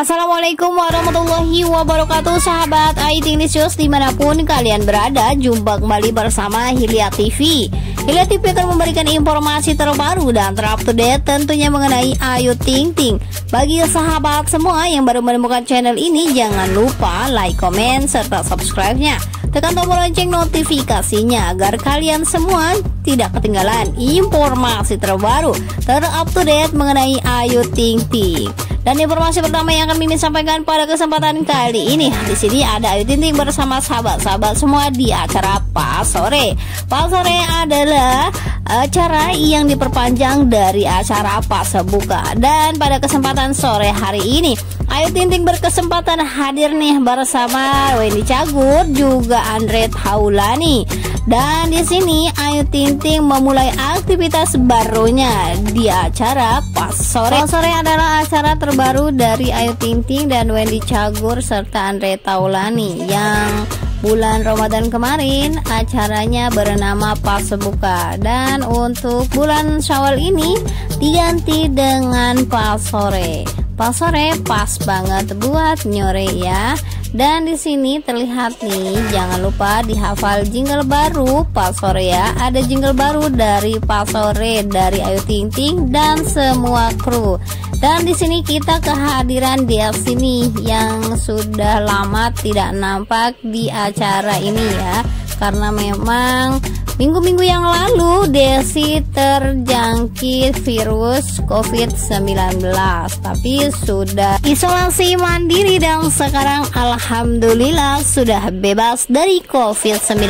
Assalamualaikum warahmatullahi wabarakatuh, sahabat Ayu Ting News dimanapun kalian berada. Jumpa kembali bersama Hilya TV. Hilya TV akan memberikan informasi terbaru dan terupdate tentunya mengenai Ayu Ting Ting. Bagi sahabat semua yang baru menemukan channel ini, jangan lupa like, komen, serta subscribe-nya. Tekan tombol lonceng notifikasinya agar kalian semua tidak ketinggalan informasi terbaru terupdate mengenai Ayu Ting Ting. Dan informasi pertama yang akan Mimin sampaikan pada kesempatan kali ini, di sini ada Ayu Ting Ting bersama sahabat-sahabat semua di acara Pas Sore. Pas Sore adalah acara yang diperpanjang dari acara Pas Buka. Dan pada kesempatan sore hari ini, Ayu Ting Ting berkesempatan hadir nih bersama Wendy Cagur juga Andre Taulani. Dan di sini Ayu Ting Ting memulai aktivitas barunya di acara Pas Sore. Pas Sore adalah acara terbaru dari Ayu Ting Ting dan Wendy Cagur serta Andre Taulani yang bulan Ramadan kemarin acaranya bernama Pas Buka, dan untuk bulan Syawal ini diganti dengan Pas Sore. Pas Sore pas banget buat nyore ya. Dan di sini terlihat nih, jangan lupa dihafal jingle baru Pas Sore ya. Ada jingle baru dari Pas Sore dari Ayu Ting Ting dan semua kru. Dan di sini kita kehadiran di sini yang sudah lama tidak nampak di acara ini ya, karena memang minggu-minggu yang lalu Desi terjangkit virus COVID-19, tapi sudah isolasi mandiri dan sekarang alhamdulillah sudah bebas dari COVID-19.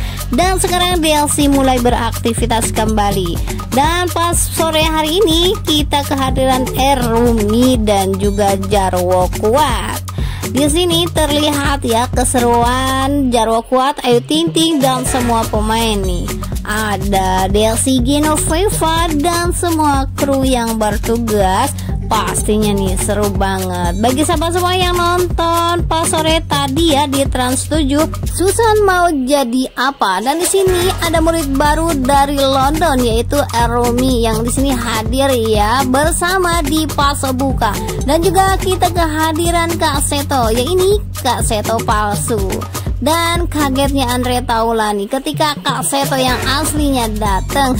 Dan sekarang Desi mulai beraktivitas kembali. Dan pas sore hari ini kita kehadiran Rumi dan juga Jarwo Kuat. Di sini terlihat ya keseruan Jarwo Kuat, Ayu Ting Ting dan semua pemain nih. Ada Desi Genoveva dan semua kru yang bertugas. Pastinya nih seru banget. Bagi sahabat semua yang nonton Pas Sore tadi ya di Trans 7, Susan mau jadi apa? Dan di sini ada murid baru dari London yaitu Rumi yang di sini hadir ya bersama di Pas Buka. Dan juga kita kehadiran Kak Seto, ya ini Kak Seto palsu. Dan kagetnya Andre Taulani ketika Kak Seto yang aslinya datang.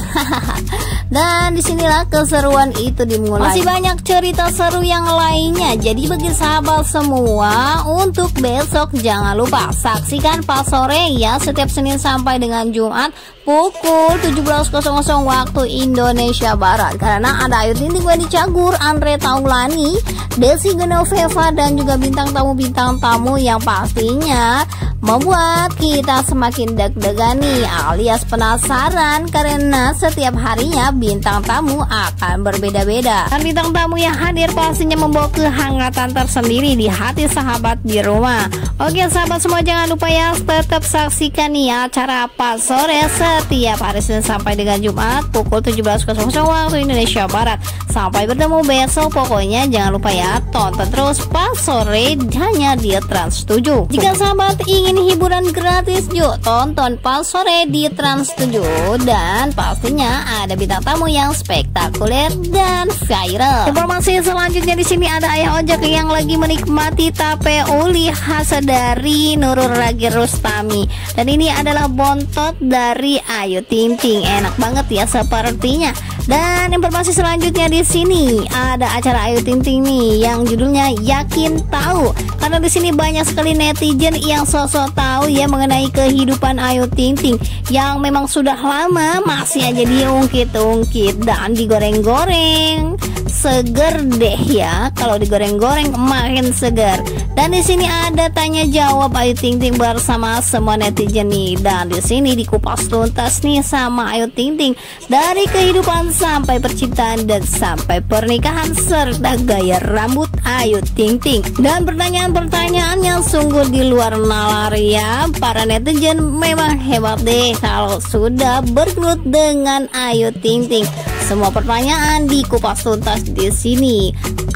Dan disinilah keseruan itu dimulai. Masih banyak cerita seru yang lainnya. Jadi bagi sahabat semua, untuk besok jangan lupa saksikan Pas Sore ya, setiap Senin sampai dengan Jumat pukul 17.00 waktu Indonesia Barat. Karena ada Ayu Ting Ting, Wendy Cagur, Andre Taulani, Desi Genoveva dan juga bintang tamu yang pastinya membuat kita semakin deg-degan nih, alias penasaran, karena setiap harinya bintang tamu akan berbeda-beda. Dan bintang tamu yang hadir pastinya membawa kehangatan tersendiri di hati sahabat di rumah. Oke sahabat semua, jangan lupa ya tetap saksikan nih acara Pas Sore setiap hari Senin sampai dengan Jumat pukul 17.00 waktu Indonesia Barat. Sampai bertemu besok, pokoknya jangan lupa ya tonton terus Pas Sore hanya di Trans 7. Jika sahabat ingin hiburan gratis, yuk tonton Pas Sore di Trans 7. Dan pastinya ada bintang tamu yang spektakuler dan viral. Informasi selanjutnya di sini ada ayah ojek yang lagi menikmati tape uli khas dari Nurul Ragi Rustami. Dan ini adalah bontot dari Ayu Ting Ting. Enak banget ya sepertinya. Dan informasi selanjutnya di sini ada acara Ayu Ting Ting nih yang judulnya Yakin Tahu. Karena di sini banyak sekali netizen yang sosok tahu ya mengenai kehidupan Ayu Ting Ting yang memang sudah lama masih aja diungkit-ungkit dan digoreng-goreng. Seger deh ya, kalau digoreng-goreng makin seger. Dan di sini ada tanya jawab Ayu Ting Ting bersama semua netizen nih. Dan di sini dikupas tuntas nih sama Ayu Ting Ting dari kehidupan sampai percintaan dan sampai pernikahan serta gaya rambut Ayu Ting Ting. Dan pertanyaan-pertanyaan yang sungguh di luar nalar ya. Para netizen memang hebat deh kalau sudah bergelut dengan Ayu Ting Ting. Semua pertanyaan dikupas tuntas di sini.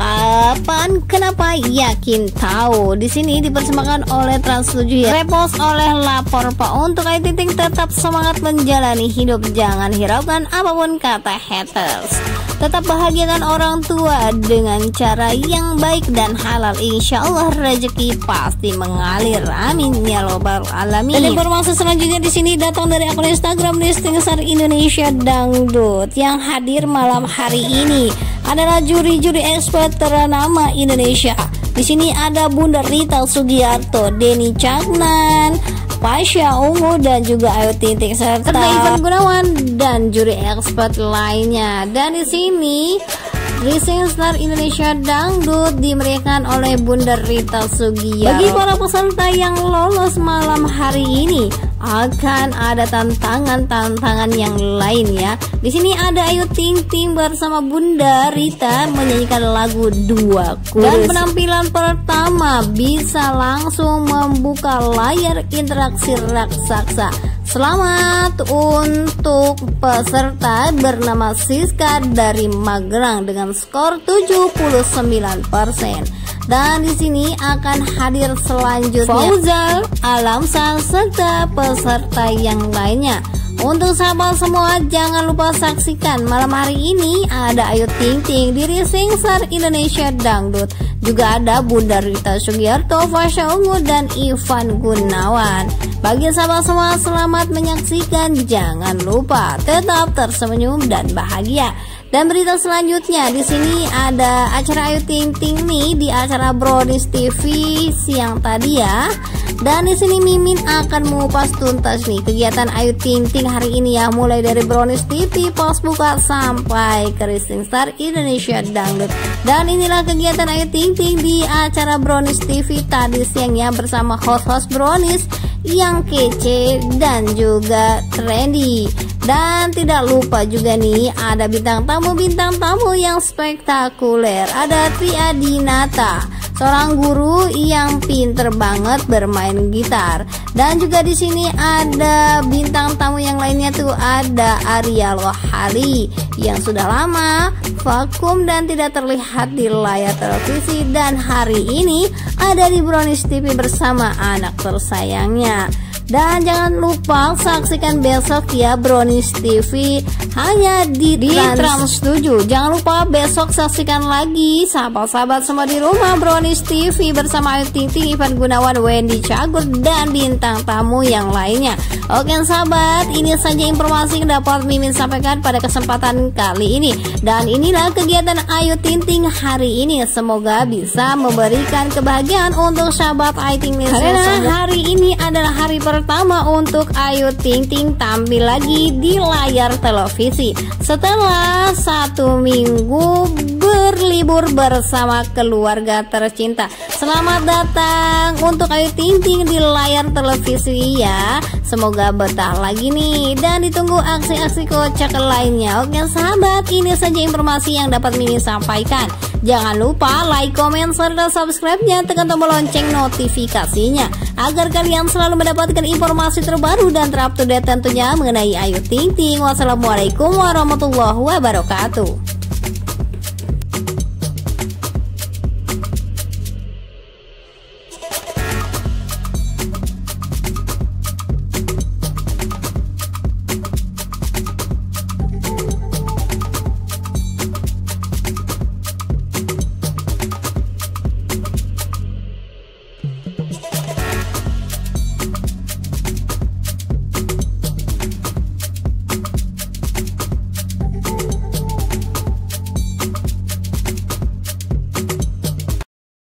Kapan, kenapa, yakin tahu. Di sini dipersembahkan oleh Trans 7 ya. Repost oleh Lapor Pak. Untuk Ayu Ting Ting tetap semangat menjalani hidup, jangan hiraukan apapun kata haters. Tetap bahagiakan orang tua dengan cara yang baik dan halal. Insya Allah rezeki pasti mengalir. Amin ya robbal alamin. Dan informasi selanjutnya di sini datang dari akun Instagram Listing Star Indonesia Dangdut. Yang hadir malam hari ini adalah juri-juri expert ternama Indonesia. Di sini ada Bunda Rita Sugiarto, Denny Caknan, Pasha Ungu, dan juga Ayu Ting Ting serta Ivan Gunawan dan juri expert lainnya. Dan di sini Rising Star Indonesia Dangdut dimeriahkan oleh Bunda Rita Sugiarto. Bagi para peserta yang lolos malam hari ini akan ada tantangan yang lain ya. Di sini ada Ayu Ting Ting bersama Bunda Rita menyanyikan lagu Dua Kurus. Dan penampilan pertama bisa langsung membuka layar interaksi raksasa. Selamat untuk peserta bernama Siska dari Magelang dengan skor 79%. Dan di sini akan hadir selanjutnya Fauzal, Alamsal serta peserta yang lainnya. Untuk sahabat semua, jangan lupa saksikan malam hari ini ada Ayu Ting Ting di Rising Star Indonesia Dangdut. Juga ada Bunda Rita Sugiarto, Pasha Ungu, dan Ivan Gunawan. Bagi sahabat semua, selamat menyaksikan. Jangan lupa tetap tersenyum dan bahagia. Dan berita selanjutnya di sini ada acara Ayu Ting Ting nih di acara Brownies TV siang tadi ya. Dan di sini Mimin akan mengupas tuntas nih kegiatan Ayu Ting Ting hari ini ya, mulai dari Brownies TV pas buka sampai ke Rising Star Indonesia Dangdut. Dan inilah kegiatan Ayu Ting Ting di acara Brownies TV tadi siang ya, bersama host-host Brownies yang kece dan juga trendy. Dan tidak lupa juga nih ada bintang tamu yang spektakuler. Ada Tri Adinata, seorang guru yang pinter banget bermain gitar. Dan juga di sini ada bintang tamu yang lainnya tuh, ada Arya Lohali yang sudah lama vakum dan tidak terlihat di layar televisi, dan hari ini ada di Brownies TV bersama anak tersayangnya. Dan jangan lupa saksikan besok ya Brownies TV hanya di Trans 7. Jangan lupa besok saksikan lagi sahabat-sahabat semua di rumah Brownies TV bersama Ayu Ting Ting, Ivan Gunawan, Wendy Cagur, dan bintang tamu yang lainnya. Oke sahabat, ini saja informasi yang dapat Mimin sampaikan pada kesempatan kali ini. Dan inilah kegiatan Ayu Ting Ting hari ini. Semoga bisa memberikan kebahagiaan untuk sahabat Ayu Ting Ting. Karena hari ini adalah hari pertama untuk Ayu Ting Ting tampil lagi di layar televisi setelah 1 minggu berlibur bersama keluarga tercinta. Selamat datang untuk Ayu Ting Ting di layar televisi ya. Semoga betah lagi nih dan ditunggu aksi-aksi kocak lainnya. Oke sahabat, ini saja informasi yang dapat Mimin sampaikan. Jangan lupa like, comment, serta subscribe-nya, tekan tombol lonceng notifikasinya agar kalian selalu mendapatkan informasi terbaru dan terupdate tentunya mengenai Ayu Ting Ting. Wassalamualaikum warahmatullahi wabarakatuh.